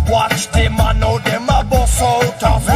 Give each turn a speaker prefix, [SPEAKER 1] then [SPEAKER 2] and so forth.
[SPEAKER 1] Watch them, I know them a bust out of